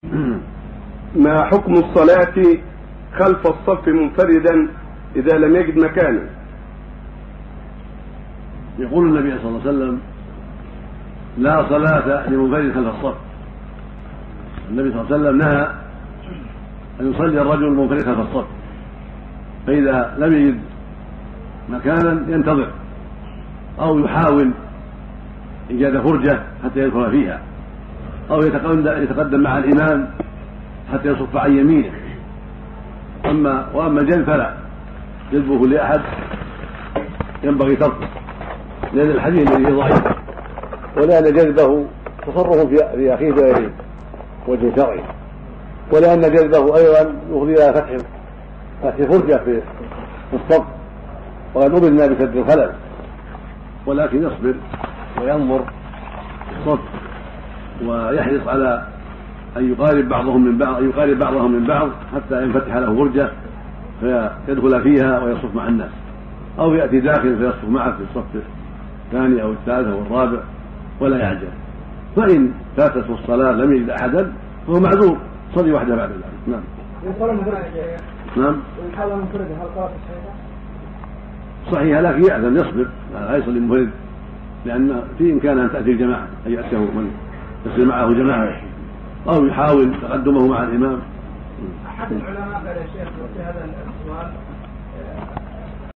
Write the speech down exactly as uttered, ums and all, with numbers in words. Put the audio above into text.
ما حكم الصلاة خلف الصف منفردا إذا لم يجد مكانا؟ يقول النبي صلى الله عليه وسلم: لا صلاة لمنفرد خلف الصف. النبي صلى الله عليه وسلم نهى أن يصلي الرجل المنفرد خلف الصف، فإذا لم يجد مكانا ينتظر أو يحاول إيجاد فرجة حتى يدخل فيها، أو يتقدم مع الإمام حتى يصف عن يمينه. أما وأما الجلب فلا، جلبه لأحد ينبغي تركه، لأن الحديث الذي ضعيف، ولأن جلبه تصرف في أخيه بغير وجه شرعي، ولأن جلبه أيضا يفضي إلى فتح فتح فرجة في الصف، وقد أمرنا بسد الخلل، ولكن يصبر وينظر في الصف ويحرص على أن يقارب بعضهم من بعض أن يقارب بعضهم من بعض حتى ينفتح له فرجة فيدخل فيها ويصف مع الناس، أو يأتي داخل فيصف معه في الصف الثاني أو الثالث أو الرابع ولا يعجل. فإن فاتته الصلاة لم يجد أحدا فهو معذور، صلي وحده بعد ذلك. نعم. نعم. صحيح، لكن يأذن يصبر لا يصلي منفرد، لأن في إمكانه أن تأتي الجماعة، أن يأتيه من يصل معه جماعة، أو يحاول تقدمه مع الإمام. أحد العلماء قال يا شيخ في هذا السؤال